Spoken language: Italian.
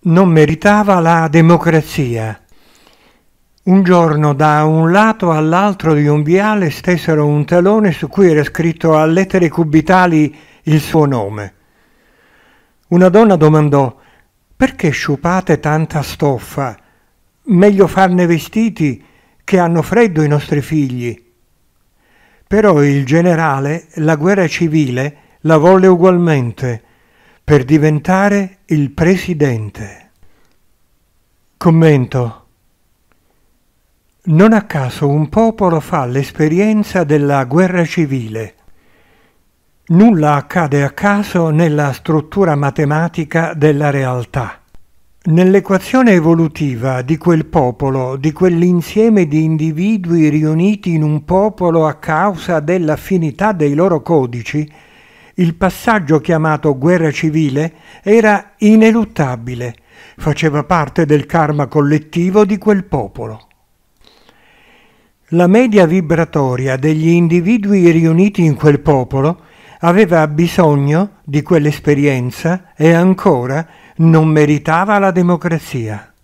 non meritava la democrazia. Un giorno da un lato all'altro di un viale stesero un telone su cui era scritto a lettere cubitali il suo nome. Una donna domandò: «Perché sciupate tanta stoffa? Meglio farne vestiti, che hanno freddo i nostri figli». Però il generale la guerra civile la volle ugualmente, per diventare il presidente. Commento. Non a caso un popolo fa l'esperienza della guerra civile. Nulla accade a caso nella struttura matematica della realtà. Nell'equazione evolutiva di quel popolo, di quell'insieme di individui riuniti in un popolo a causa dell'affinità dei loro codici, il passaggio chiamato guerra civile era ineluttabile, faceva parte del karma collettivo di quel popolo. La media vibratoria degli individui riuniti in quel popolo aveva bisogno di quell'esperienza e ancora non meritava la democrazia.